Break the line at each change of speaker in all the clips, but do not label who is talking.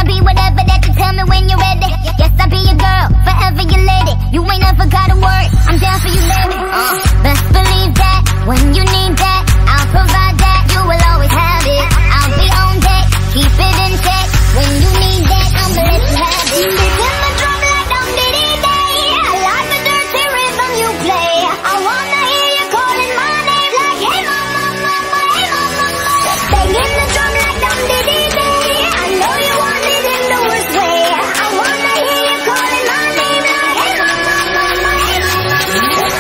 be whatever that you tell me when you're ready. Yes, I'll be your girl, forever your lady. You ain't never gotta worry, I'm down for you, baby. Best believe that, when you need that, I'll provide that. You will always have it, I'll be on deck, keep it in check. When you need that, I'ma let you have it. Beating my drum like dum diddy day. I like the dirty rhythm you play. I wanna hear you calling my name like, hey mama, mama, hey mama, mama. Banging the drum like dum diddy day. I know you want it in the worst way. I wanna hear you calling my name like, hey mama, mama, hey mama, mama.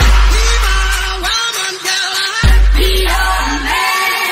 Be your man.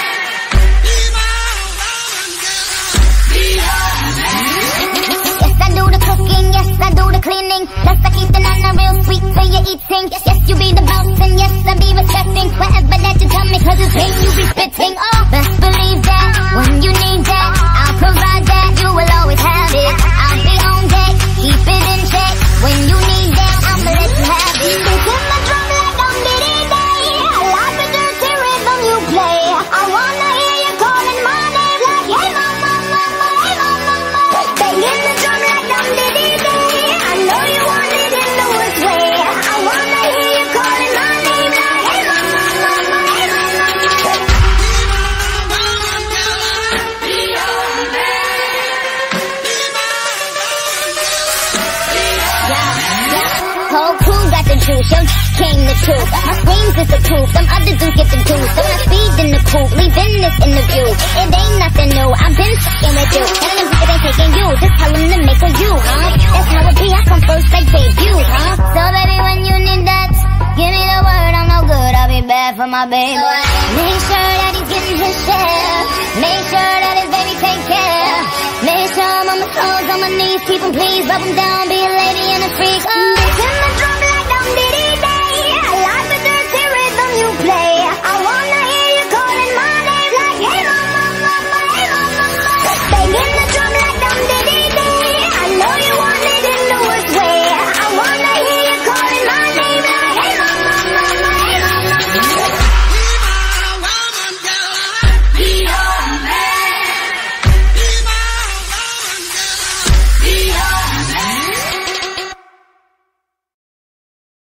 Yes, I do the cooking, yes, I do the cleaning. Plus I keep the nana real sweet till you're eating. Yes, you be the boss and yes, I be respecting whatever that you tell me, cause it's hate you be spitting. Oh, best believe that, when you need that, I'll provide that. You will always have it, I'll be on deck, keep it in check. When you need that, I'ma let you have it. Beating my drum like dum diddy day. I like the dirty rhythm you play. I wanna hear you calling my name like, hey mama, mama, hey mama, mama. Banging the drum like dum diddy day. I know you want it in the worst way. I wanna hear you calling my name like, hey mama, mama, hey mama, mama. Be your man. Whole crew got the juice, yo came the truth. My screams is the proof, them other dudes get the juice. So when I speed in the coupe, leaving this interview, it ain't nothing new, I've been fucking with you. And them it ain't taking you, just tell them to make a you, huh? That's how it be, I come first like debut, huh? So baby, when you need that, give me the word, I'm no good, I'll be bad for my baby. Make sure that he's getting his share, make sure that his baby take care. Make sure I'm on my toes, on my knees, keep him please, rub him down, be a lady and a freak.